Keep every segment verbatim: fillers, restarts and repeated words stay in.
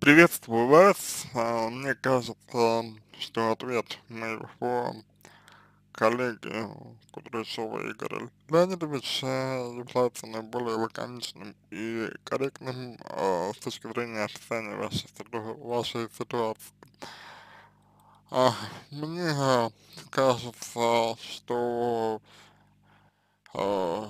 Приветствую вас. А, Мне кажется, что ответ моего коллеги Кудряшова Игоря Леонидовича является наиболее лаконичным и корректным а, с точки зрения описания вашей, ситу- вашей ситуации. А, Мне а, кажется, что а,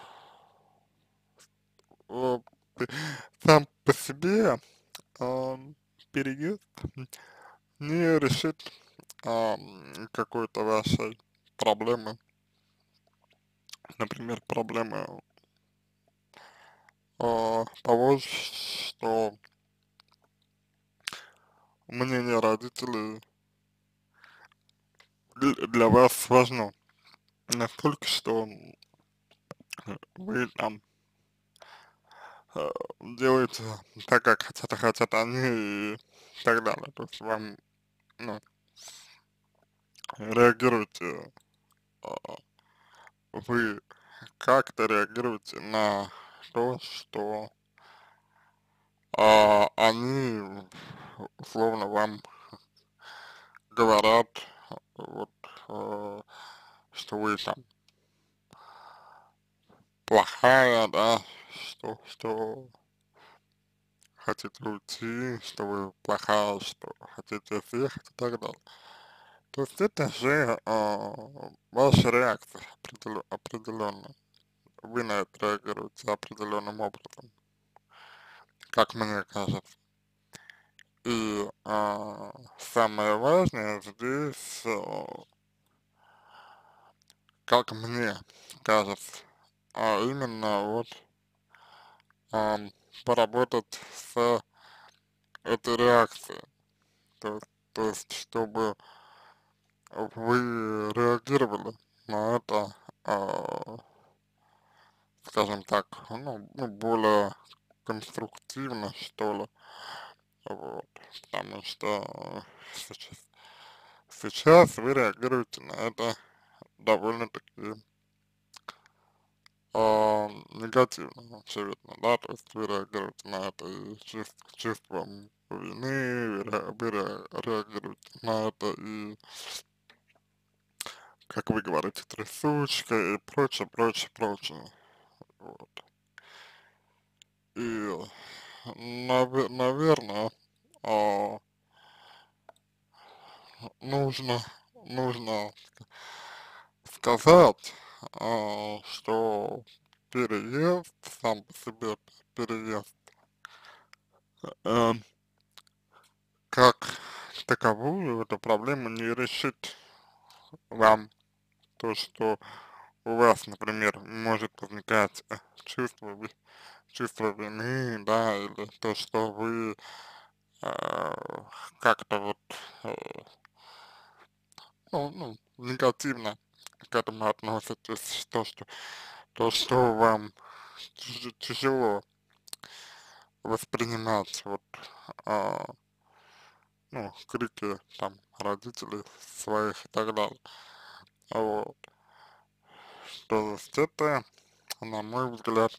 э, п- сам по себе а, переезд не решит ам, какой-то вашей проблемы, например, проблемы а, того, что мнение родителей для для вас важно настолько, что вы там э, делаете так, как хотят, хотят они и так далее. То есть вам, ну, реагируете, а, вы как-то реагируете на то, что а, они условно вам говорят, вот, э, что вы там плохая, да, что, что хотите уйти, что вы плохая, что хотите съехать и так далее. То есть это же э, ваша реакция определё- определенно. Вы на это реагируете определенным образом, как мне кажется. И э, самое важное здесь, э, как мне кажется, а именно вот ам, поработать с этой реакцией. То, то есть, чтобы вы реагировали на это, а, скажем так, ну, ну, более конструктивно, что ли, вот, потому что сейчас, сейчас вы реагируете на это довольно-таки а, негативно, очевидно, да, то есть вы реагируете на это и чувств, чувством вины, вы, ре- вы ре- реагируете на это и, как вы говорите, трясучка и прочее, прочее, прочее, вот. И, наве- наверное, а, нужно, нужно сказать, а, что переезд, сам по себе переезд, э, как таковую эту проблему не решит вам. То, что у вас, например, может возникать э, чувство, ви- чувство вины, да, или то, что вы э, как-то вот, э, ну, ну, негативно к этому относитесь, то, что, то, что вам тяж- тяжело воспринимать, вот, а, ну, крики там родителей своих и так далее. Вот. То есть это, на мой взгляд,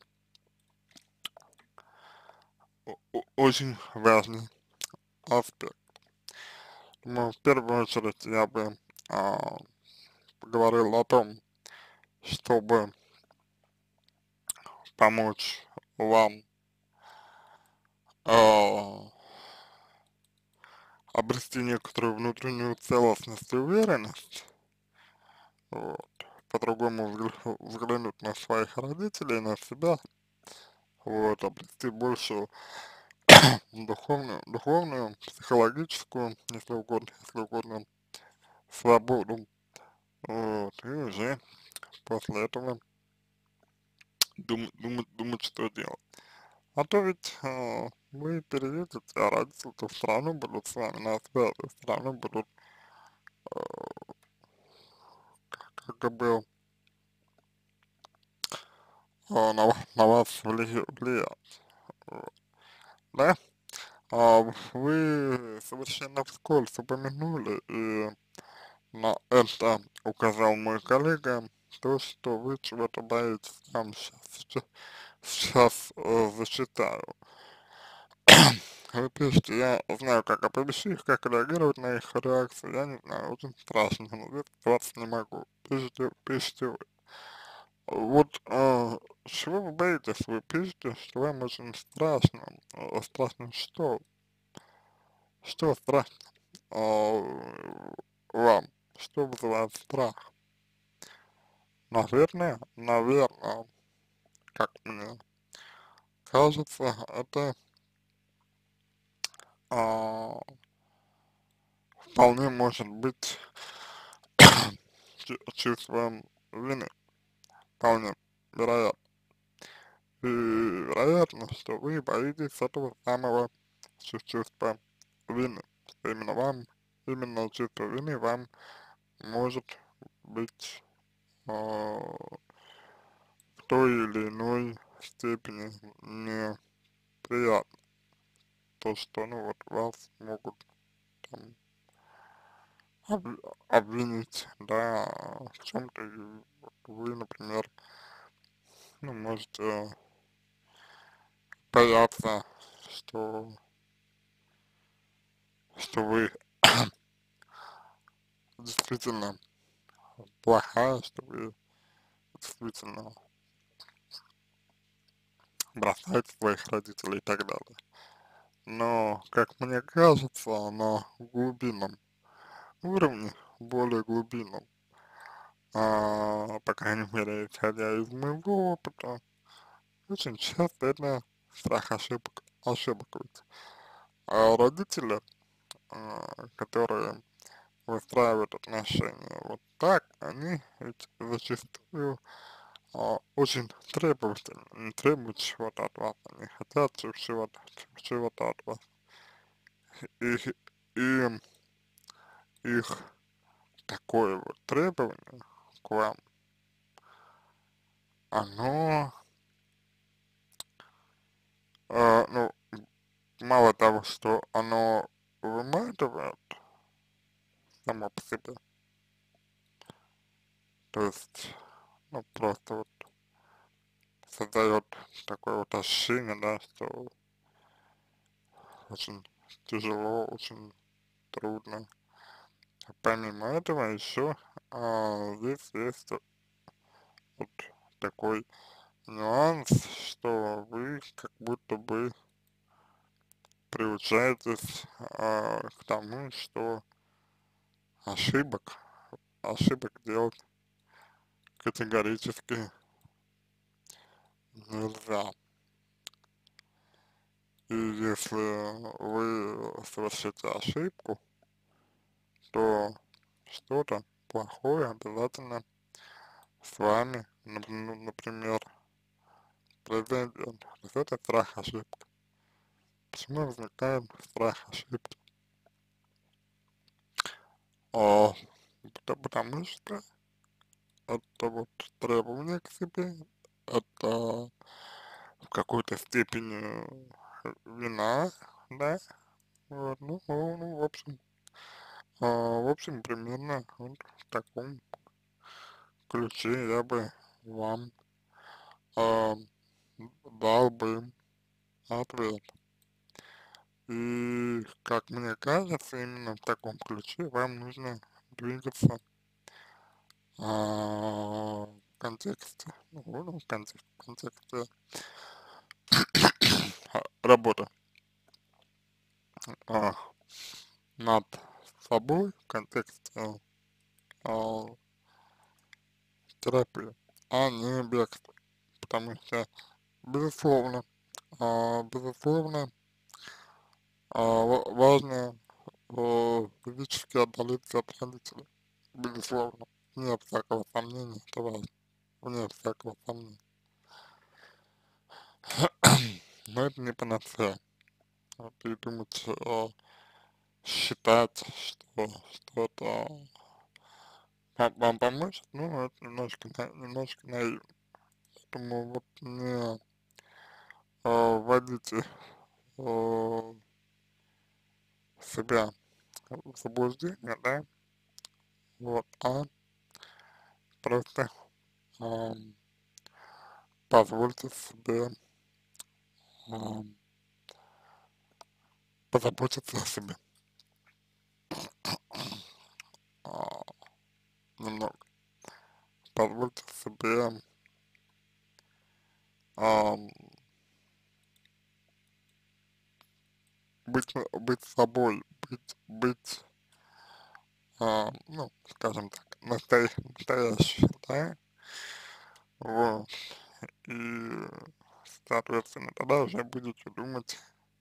о- о- очень важный аспект. Но в первую очередь я бы а, поговорил о том, чтобы помочь вам а, обрести некоторую внутреннюю целостность и уверенность, вот, по-другому взгля- взглянуть на своих родителей, на себя, вот, обрести большую духовную, духовную, психологическую, если угодно, если угодно, свободу, вот, и уже после этого дум, думать, думать, что делать. А то ведь э, вы переедете, а родители-то все равно будут с вами на связи, все равно будут как бы э, на, ва- на вас вли- влиять, вот, да? А вы совершенно вскользь упомянули, и на это указал мой коллега, то, что вы чего-то боитесь, я вам сейчас, сейчас э, зачитаю. Вы пишете, я знаю, как оповестить их, как реагировать на их реакции, я не знаю, очень страшно, но вас не могу. Пишите, пишите вы. Вот а, чего вы боитесь? Вы пишете, что вам очень страшно. А, страшно что? Что страшно а, вам? Что вызывает страх? Наверное, наверное, как мне кажется, это а, вполне может быть чу- чувством вины, вполне вероятно. И вероятно, что вы боитесь этого самого чу- чувства вины, что именно вам, именно чувство вины вам может быть а, в той или иной степени неприятно. То, что, ну вот, вас могут там об- обвинить, да, в чем-то, и вот вы, например, ну, можете бояться, что, что вы действительно плохая, что вы действительно бросаете своих родителей и так далее. Но, как мне кажется, на глубинном уровне, более глубинном, а, по крайней мере, исходя из моего опыта, очень часто это страх ошибок, ошибок ведь. А родители, а, которые выстраивают отношения вот так, они ведь зачастую а, очень требовательны, они требуют чего-то от вас, они хотят чего-то, чего-то от вас. И, и их такое вот требование к вам, оно, а, ну, мало того, что оно выматывает само по себе, то есть, ну, просто вот создает такое вот ощущение, да, что очень тяжело, очень трудно. А помимо этого еще а, здесь есть вот такой нюанс, что вы как будто бы приучаетесь а, к тому, что ошибок, ошибок делать категорически нельзя. И если вы совершите ошибку, то что-то плохое обязательно с вами, нап- ну, например, произойдет. То есть это страх ошибки. Почему возникает страх ошибки? А, пото- потому что это вот требование к себе, это в какой-то степени э, вина, да, вот, ну, ну, ну, в общем, а, в общем, примерно вот в таком ключе я бы вам а, дал бы ответ. И, как мне кажется, именно в таком ключе вам нужно двигаться а, в контексте, ну, ну, в контексте, в контексте а, работы а, над собой, в контексте а, терапии, а не бегства. Потому что, безусловно, а, безусловно, а, ва- важно а, физически отдалиться от родителей. Безусловно, нет всякого сомнения, это важно, вне всякого сомнения. Но это не панацея. Вот, и думать, а, считать, что что-то вам, вам поможет, ну, это немножко, на- немножко наивно. Поэтому вот не а, вводите а, себя в заблуждение, да, вот, а просто ам, позвольте себе ам, позаботиться о себе. А, немного. Позвольте себе ам, быть, на- быть собой, быть, быть, а, ну, скажем так, настоя настоящим, да, вот, и, соответственно, тогда уже будете думать,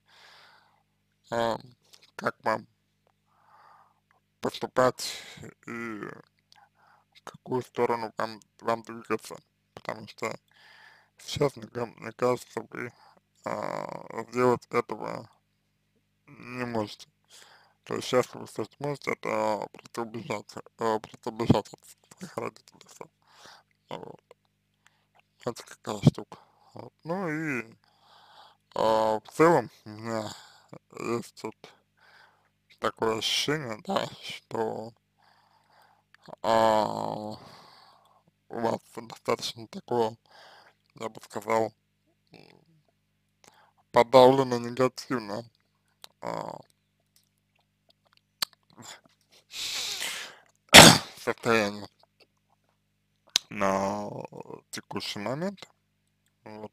а, как вам поступать и в какую сторону вам, вам двигаться, потому что сейчас, мне, ка- мне кажется, вы а, сделать этого не можете. То есть сейчас вы все, что можете, это просто убежать, э, просто убежать от своих родителей, всё. Вот. Это какая штука. Вот. Ну и а, в целом у меня есть тут такое ощущение, да, что а, у вас достаточно такое, я бы сказал, м, подавлено негативное а, состояние на текущий момент. Вот.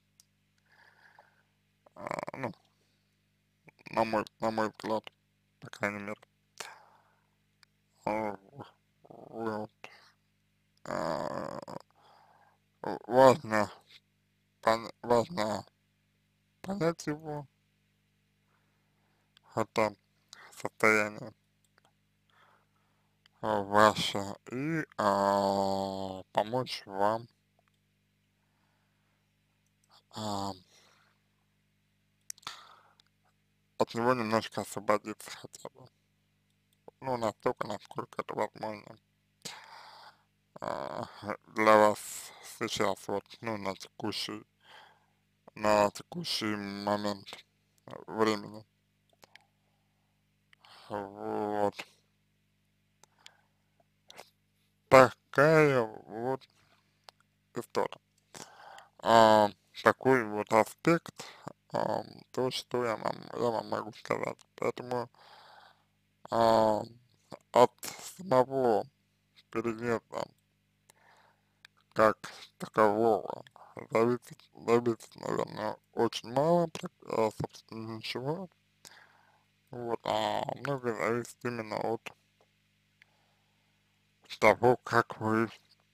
А, ну, на мой, на мой взгляд, по крайней мере. А, вот. А, важно, пон- важно понять его, это состояние а, ваше, и а, помочь вам а, от него немножко освободиться хотя бы. Ну, настолько, насколько это возможно а, для вас сейчас, вот, ну, на текущий, на текущий момент времени. Вот. Такая вот история. А, такой вот аспект, а, то, что я вам, я вам могу сказать. Поэтому а, от самого переезда как такового зависит, зависит, наверное, очень мало, прак- а, собственно, ничего. Вот, а много зависит именно от того, как вы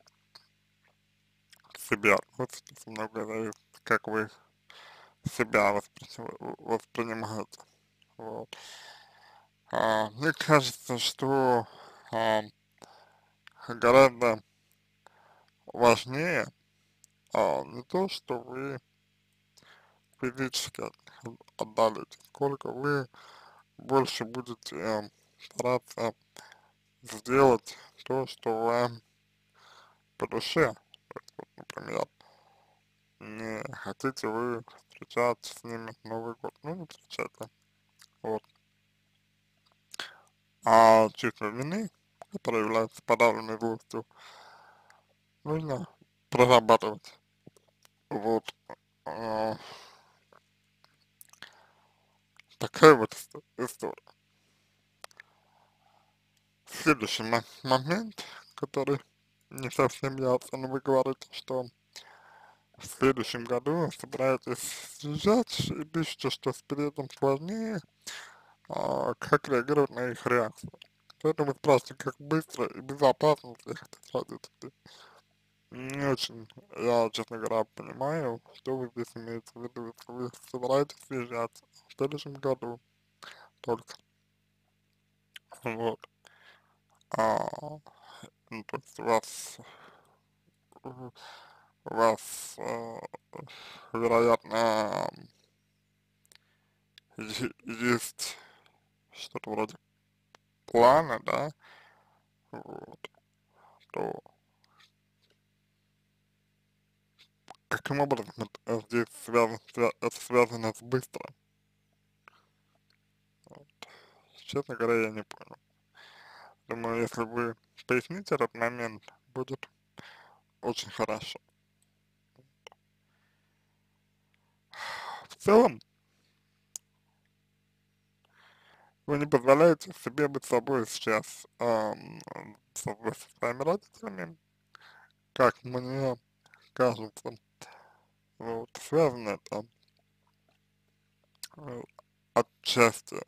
себя относитесь, много зависит, как вы себя воспри- воспринимаете. Вот. А, мне кажется, что а, гораздо важнее а, не то, что вы физически от- отдалите, сколько вы больше будете э, стараться сделать то, что вам по душе. То есть, вот, например, не хотите вы встречать с ними Новый год, ну не встречайте. Вот. А чувство вины, которое является подавленной злостью, нужно прорабатывать. Вот. А, такая вот иsto- история. Следующий мо- момент, который не совсем ясно, но вы говорите, что в следующем году собираетесь съезжать и пишете, что с периодом сложнее, а, как реагировать на их реакцию. Поэтому спрашивайте, как быстро и безопасно съехать от родителей. Не очень, я, честно говоря, понимаю, что вы здесь имеете в виду, если вы собираетесь съезжать в следующем году только. Вот. А, ну, то есть у вас у вас, э, вероятно, е- есть что-то вроде плана, да, вот, то каким образом это, э, здесь связано, свя- это связано с быстро? Вот. Честно говоря, я не понял. Думаю, если вы поясните этот момент, будет очень хорошо. В целом, вы не позволяете себе быть собой сейчас, ам, со, со своими родителями, как мне кажется, вот, связано это э, отчасти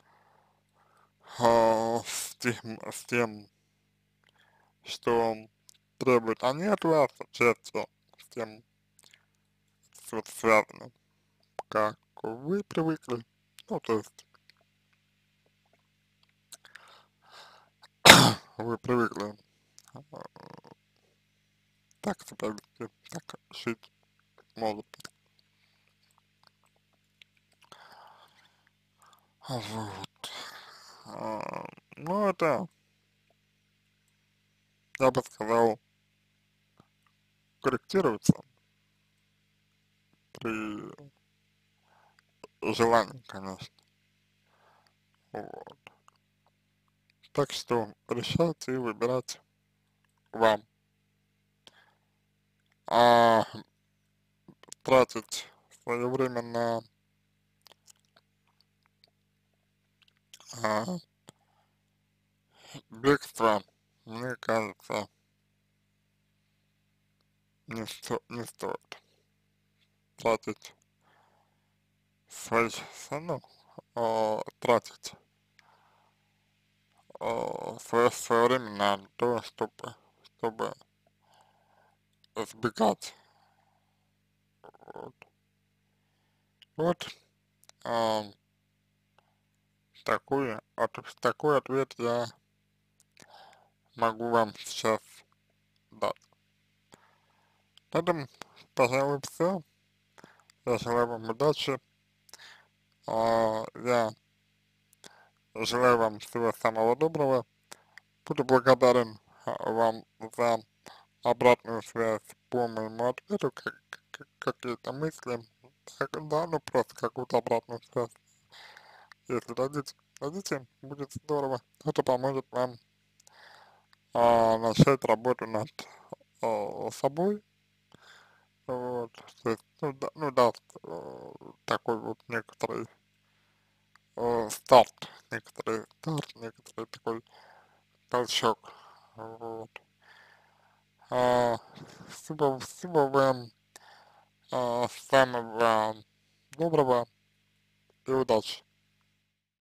а, с тем, с тем, что требуют они от вас, отчасти с тем, вот связано, как вы привыкли, ну, то есть вы привыкли а, так себя вести, так жить, может быть. Вот. А, ну, это, я бы сказал, корректируется при желании, конечно. Вот. Так что решайте и выбирайте вам. А тратить свое время на а, бегство, мне кажется, не, сто, не стоит тратить свои, ну, а, тратить а, свое, свое время на то, чтобы, чтобы избегать. Вот, вот а, такой, от, такой ответ я могу вам сейчас дать. На этом, пожалуй, все. Я желаю вам удачи. А, я желаю вам всего самого доброго. Буду благодарен а, вам за обратную связь по моему ответу, как, как- какие-то мысли, так, да, ну просто какую-то обратную связь. Если дадите, дадите, будет здорово. Это поможет вам а, начать работу над а, собой. Вот, то есть, ну, да, ну, даст э, такой вот некоторый э, старт, некоторый старт, некоторый такой толчок. Вот. А, всего, всего вам а, самого доброго и удачи.